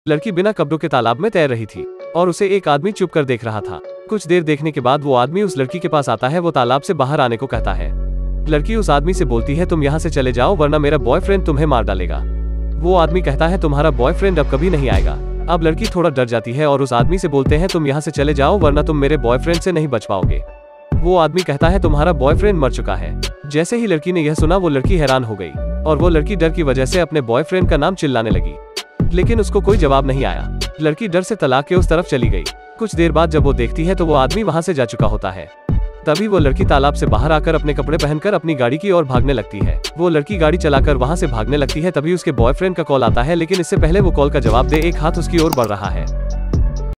लड़की बिना कपड़ों के तालाब में तैर रही थी और उसे एक आदमी चुप कर देख रहा था। कुछ देर देखने के बाद वो आदमी उस लड़की के पास आता है। वो तालाब से बाहर आने को कहता है। लड़की उस आदमी से बोलती है, तुम यहाँ से चले जाओ वरना मेरा बॉयफ्रेंड तुम्हें मार डालेगा। वो आदमी कहता है, तुम्हारा बॉयफ्रेंड अब कभी नहीं आएगा। अब लड़की थोड़ा डर जाती है और उस आदमी से बोलते हैं, तुम यहाँ से चले जाओ वरना तुम मेरे बॉयफ्रेंड से नहीं बच पाओगे। वो आदमी कहता है, तुम्हारा बॉयफ्रेंड मर चुका है। जैसे ही लड़की ने यह सुना वो लड़की हैरान हो गई और वो लड़की डर की वजह से अपने बॉयफ्रेंड का नाम चिल्लाने लगी, लेकिन उसको कोई जवाब नहीं आया। लड़की डर से तलाक के उस तरफ चली गई। कुछ देर बाद जब वो देखती है तो वो आदमी वहां से जा चुका होता है। तभी वो लड़की तालाब से बाहर आकर अपने कपड़े पहनकर अपनी गाड़ी की ओर भागने लगती है। वो लड़की गाड़ी चलाकर वहां से भागने लगती है। तभी उसके बॉयफ्रेंड का कॉल आता है, लेकिन इससे पहले वो कॉल का जवाब दे एक हाथ उसकी ओर बढ़ रहा है।